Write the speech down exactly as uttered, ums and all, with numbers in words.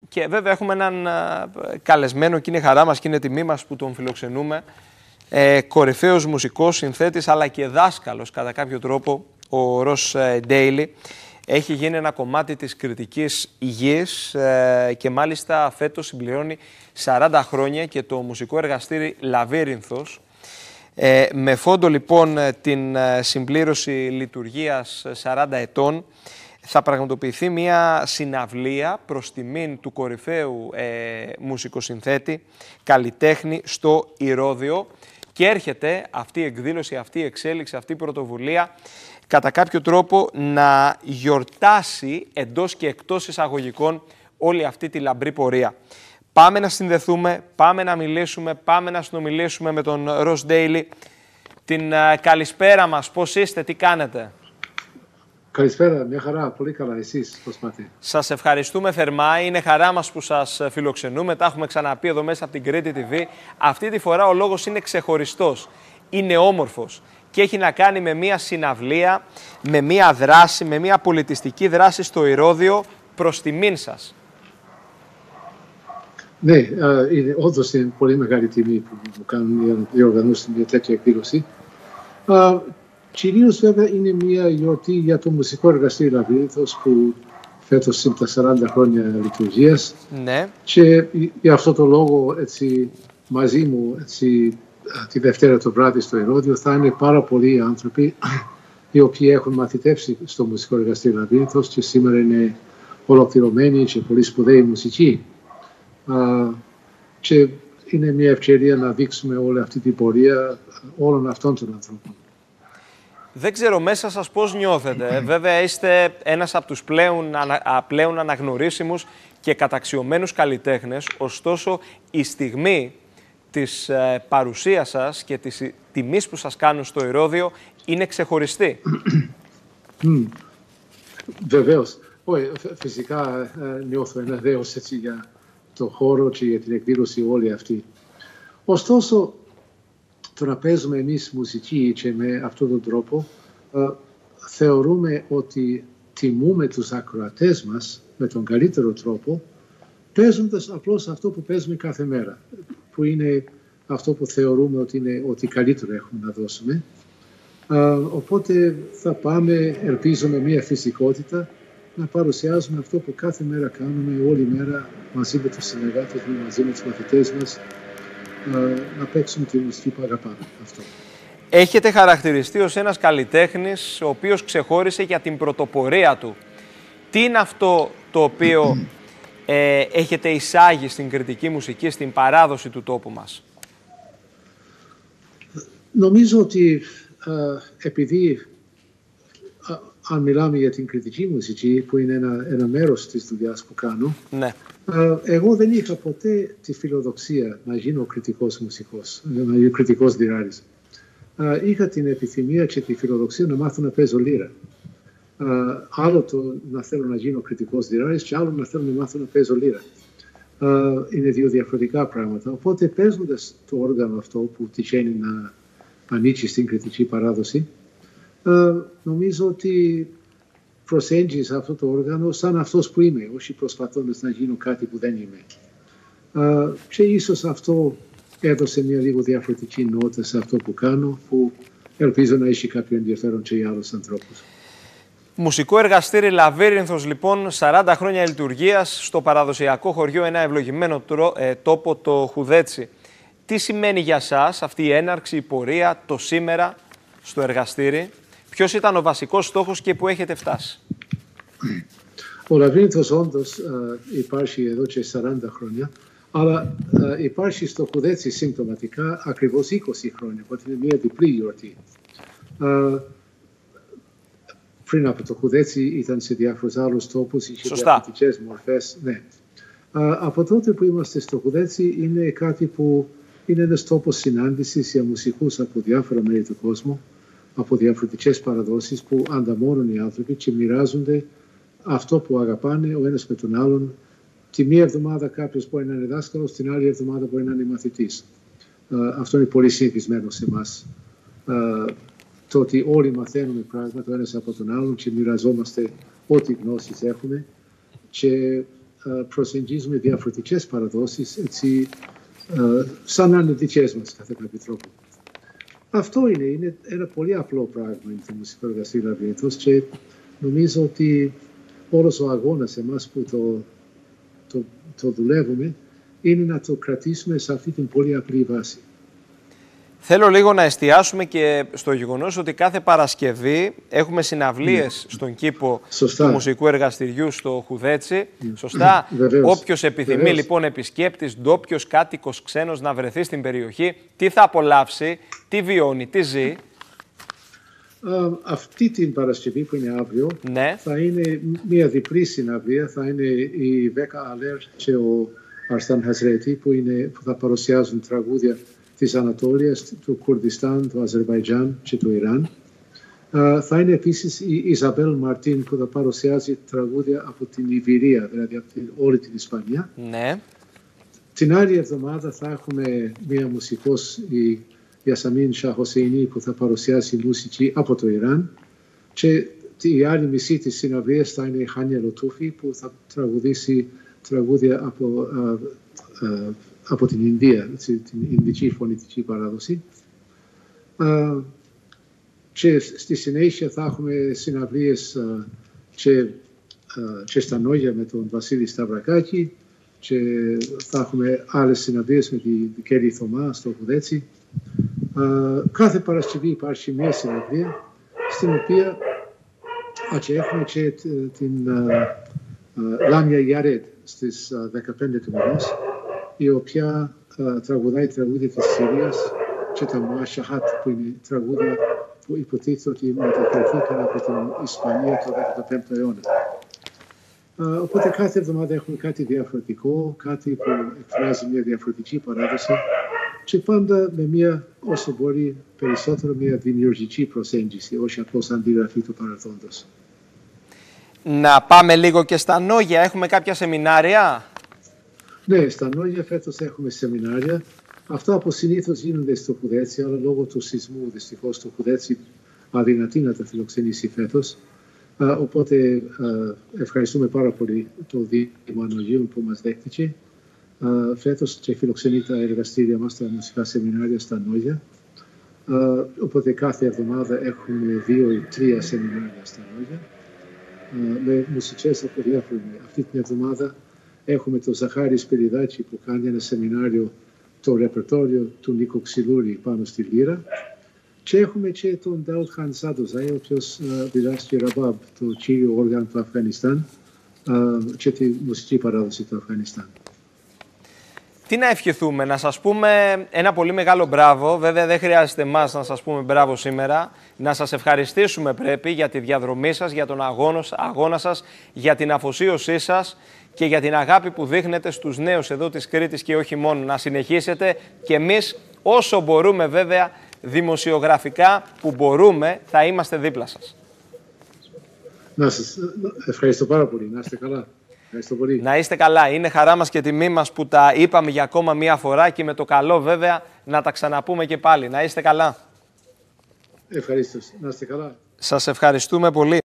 Και βέβαια έχουμε έναν καλεσμένο και είναι χαρά μας και είναι τιμή μας που τον φιλοξενούμε. Ε, κορυφαίος μουσικός, συνθέτης αλλά και δάσκαλος κατά κάποιο τρόπο, ο Ross Daly. Έχει γίνει ένα κομμάτι της κριτικής υγιής ε, και μάλιστα φέτος συμπληρώνει σαράντα χρόνια και το μουσικό εργαστήρι Λαβύρινθος. Ε, με φόντο λοιπόν την συμπλήρωση λειτουργίας σαράντα ετών θα πραγματοποιηθεί μια συναυλία προς τιμήν του κορυφαίου ε, μουσικοσυνθέτη, καλλιτέχνη στο Ηρώδειο και έρχεται αυτή η εκδήλωση, αυτή η εξέλιξη, αυτή η πρωτοβουλία κατά κάποιο τρόπο να γιορτάσει εντός και εκτός εισαγωγικών όλη αυτή τη λαμπρή πορεία. Πάμε να συνδεθούμε, πάμε να μιλήσουμε, πάμε να συνομιλήσουμε με τον Ross Daly. Την uh, καλησπέρα μας, πώς είστε, τι κάνετε? Καλησπέρα, μια χαρά, πολύ καλά, εσείς πώς πάτε? Σας ευχαριστούμε θερμά, είναι χαρά μας που σας φιλοξενούμε, τα έχουμε ξαναπεί εδώ μέσα από την Κρήτη τι βι. Αυτή τη φορά ο λόγος είναι ξεχωριστός, είναι όμορφος και έχει να κάνει με μια συναυλία, με μια δράση, με μια πολιτιστική δράση στο Ηρώδειο προς τιμήν σας. Ναι, είναι όντως είναι πολύ μεγάλη τιμή που μου κάνουν για να διοργανώσουν μια τέτοια εκδήλωση. Κυρίως βέβαια είναι μια γιορτή για το μουσικό εργαστήριο Λαβύρινθος που φέτος είναι τα σαράντα χρόνια λειτουργίας. Ναι. Και για αυτό το λόγο έτσι, μαζί μου έτσι, τη Δευτέρα το βράδυ στο Ηρώδειο θα είναι πάρα πολλοί άνθρωποι οι οποίοι έχουν μαθητεύσει στο μουσικό εργαστήριο Λαβύρινθος και σήμερα είναι ολοκληρωμένοι και πολύ σπουδαίοι μουσικοί. Uh, και είναι μια ευκαιρία να δείξουμε όλη αυτή την πορεία όλων αυτών των ανθρώπων. Δεν ξέρω μέσα σας πώς νιώθετε. Βέβαια είστε ένας από τους πλέον, ανα, πλέον αναγνωρίσιμους και καταξιωμένους καλλιτέχνες. Ωστόσο η στιγμή της ε, παρουσίας σας και της τιμής που σας κάνουν στο Ηρώδειο είναι ξεχωριστή. mm. Βεβαίως. Όχι, φυσικά ε, νιώθω ένα δέος έτσι για το χώρο και για την εκδήλωση όλη αυτή. Ωστόσο, το να παίζουμε εμείς μουσική και με αυτόν τον τρόπο, ε, θεωρούμε ότι τιμούμε τους ακροατές μας με τον καλύτερο τρόπο, παίζοντας απλώς αυτό που παίζουμε κάθε μέρα, που είναι αυτό που θεωρούμε ότι είναι ότι καλύτερο έχουμε να δώσουμε. Ε, οπότε θα πάμε, ελπίζουμε, μια φυσικότητα, να παρουσιάζουμε αυτό που κάθε μέρα κάνουμε, όλη μέρα, μαζί με τους συνεργάτες μας, μαζί με τους μαθητές μας, να παίξουμε τη μουσική που αγαπάμε. Αυτό. Έχετε χαρακτηριστεί ως ένας καλλιτέχνης, ο οποίος ξεχώρισε για την πρωτοπορία του. Τι είναι αυτό το οποίο ε, έχετε εισάγει στην κριτική μουσική, στην παράδοση του τόπου μας? Νομίζω ότι α, επειδή αν μιλάμε για την κριτική μουσική, που είναι ένα, ένα μέρος της δουλειάς που κάνω, ναι. εγώ δεν είχα ποτέ τη φιλοδοξία να γίνω κριτικός μουσικός, να γίνω κριτικός δειράρης. Είχα την επιθυμία και τη φιλοδοξία να μάθω να παίζω λύρα. Άλλο το να θέλω να γίνω κριτικός δειράρης και άλλο να θέλω να μάθω να παίζω λύρα. Είναι δύο διαφορετικά πράγματα. Οπότε παίζοντας το όργανο αυτό που τυχαίνει να ανήκει στην κριτική παράδοση, Uh, νομίζω ότι προσέγγιζα αυτό το όργανο σαν αυτός που είμαι, όχι προσπαθώντας να γίνω κάτι που δεν είμαι. Uh, και ίσως αυτό έδωσε μια λίγο διαφορετική νότα σε αυτό που κάνω, που ελπίζω να έχει κάποιο ενδιαφέρον και για άλλους ανθρώπους. Μουσικό εργαστήρι Λαβύρινθος, λοιπόν, σαράντα χρόνια λειτουργίας στο παραδοσιακό χωριό, ένα ευλογημένο ε, τόπο, το Χουδέτσι. Τι σημαίνει για σας αυτή η έναρξη, η πορεία, το σήμερα στο εργαστήρι? Ποιος ήταν ο βασικός στόχος και που έχετε φτάσει? Ο Λαβύρινθος όντως uh, υπάρχει εδώ και σαράντα χρόνια, αλλά uh, υπάρχει στο Χουδέτσι συμπτωματικά ακριβώς είκοσι χρόνια, οπότε είναι μια διπλή γιορτή. Uh, πριν από το Χουδέτσι ήταν σε διάφορους άλλους τόπους, είχε διαφορετικές μορφές. Ναι. Uh, από τότε που είμαστε στο Χουδέτσι είναι κάτι που είναι ένας τόπος συνάντησης για μουσικούς από διάφορα μέρη του κόσμου, από διαφορετικές παραδόσεις που ανταμώνουν οι άνθρωποι και μοιράζονται αυτό που αγαπάνε ο ένας με τον άλλον. Τη μία εβδομάδα κάποιος μπορεί να είναι δάσκαλος, την άλλη εβδομάδα μπορεί να είναι μαθητής. Uh, αυτό είναι πολύ συνηθισμένο σε εμάς. Uh, το ότι όλοι μαθαίνουμε πράγματα ο ένας από τον άλλον και μοιραζόμαστε ό,τι γνώσεις έχουμε. Και προσεγγίζουμε διαφορετικές παραδόσεις, έτσι, σαν να είναι δικές μας κατά κάποιο τρόπο. Αυτό είναι, είναι ένα πολύ απλό πράγμα είναι το μουσικό εργαστήριο Λαβύρινθος και νομίζω ότι όλος ο αγώνας εμάς που το, το, το δουλεύουμε είναι να το κρατήσουμε σε αυτή την πολύ απλή βάση. Θέλω λίγο να εστιάσουμε και στο γεγονός ότι κάθε Παρασκευή έχουμε συναυλίες mm. στον κήπο Σωστά. του μουσικού εργαστηριού στο Χουδέτσι. Mm. Σωστά. Mm. Όποιος επιθυμεί Βεβαίως. λοιπόν επισκέπτης, ντόπιος, κάτοικος, ξένος να βρεθεί στην περιοχή, τι θα απολαύσει, τι βιώνει, τι ζει. Uh, αυτή την Παρασκευή που είναι αύριο ναι. θα είναι μια διπλή συναυλία. Θα είναι η Βέκα Αλέρ και ο Αρσάν Χαζρέτη που, είναι, που θα παρουσιάζουν τραγούδια της Ανατολίας, του Κουρδιστάν, του Αζερβαϊτζάν και του Ιράν. Uh, θα είναι επίσης η Ιζαμπέλ Μαρτίν που θα παρουσιάζει τραγούδια από την Ιβηρία, δηλαδή από την, όλη την Ισπανία. Ναι. Την άλλη εβδομάδα θα έχουμε μία μουσικός, η Ιασαμίν Σαχοσεϊνή, που θα παρουσιάσει μουσική από το Ιράν. Και η άλλη μισή της συναυλίας θα είναι η Χάνια Λοτούφη που θα τραγουδήσει τραγούδια από uh, uh, από την Ινδία, την Ινδική φωνητική παράδοση. Uh, και στη συνέχεια θα έχουμε συναυλίες uh, και, uh, και στα Νόγια με τον Βασίλη Σταυρακάκη και θα έχουμε άλλες συναυλίες με την Κέρι Θωμά στο Χουδέτσι. Uh, κάθε Παρασκευή υπάρχει μια συναυλία στην οποία α, και έχουμε και την uh, uh, Λάμια Ιαρέτ στις uh, δεκαπέντε του μηνός, η οποία uh, τραγουδάει τραγούδια της Συρίας και τα Μουάσαχατ που είναι τραγούδια που υποτίθεται ότι μεταφερθήκαν από την Ισπανία το δέκατο πέμπτο αιώνα. Uh, οπότε κάθε εβδομάδα έχουμε κάτι διαφορετικό, κάτι που εκφράζει μια διαφορετική παράδοση και πάντα με μια όσο μπορεί περισσότερο μια δημιουργική προσέγγιση, όχι απλώς αντιγραφή του παρελθόντος. Να πάμε λίγο και στα Νόγια. Έχουμε κάποια σεμινάρια. Ναι, στα Νόγια φέτος έχουμε σεμινάρια. Αυτά που συνήθως γίνονται στο Χουδέτσι, αλλά λόγω του σεισμού δυστυχώς το Χουδέτσι αδυνατεί να τα φιλοξενήσει φέτος. Uh, οπότε uh, ευχαριστούμε πάρα πολύ το Δήμο Ανογίων που μας δέχτηκε. Uh, φέτος και φιλοξενεί τα εργαστήρια μας, τα μουσικά σεμινάρια στα Νόγια. Uh, οπότε κάθε εβδομάδα έχουμε δύο ή τρία σεμινάρια στα Νόγια uh, με μουσικές από διάφορα. Αυτή την εβδομάδα έχουμε τον Ζαχάρη Σπυριδάκη που κάνει ένα σεμινάριο, το ρεπερτόριο του Νίκο Ξυλούρη πάνω στη λύρα. Και έχουμε και τον Ντάουτ Χαν Σάντοζα, ο οποίος uh, διδάσκει ραμπάμπ, το κύριο όργανο του Αφγανιστάν uh, και τη μουσική παράδοση του Αφγανιστάν. Τι να ευχηθούμε, να σας πούμε ένα πολύ μεγάλο μπράβο. Βέβαια δεν χρειάζεται εμάς να σας πούμε μπράβο σήμερα. Να σας ευχαριστήσουμε πρέπει για τη διαδρομή σας, για τον αγώνα, αγώνα σας, για την αφοσίωσή σας και για την αγάπη που δείχνετε στους νέους εδώ της Κρήτης και όχι μόνο. Να συνεχίσετε και εμείς όσο μπορούμε βέβαια δημοσιογραφικά που μπορούμε θα είμαστε δίπλα σας. Να σας ευχαριστώ πάρα πολύ. Να είστε καλά. Πολύ. Να είστε καλά. Είναι χαρά μας και τιμή μας που τα είπαμε για ακόμα μία φορά και με το καλό βέβαια να τα ξαναπούμε και πάλι. Να είστε καλά. Ευχαριστώ. Να είστε καλά. Σας ευχαριστούμε πολύ.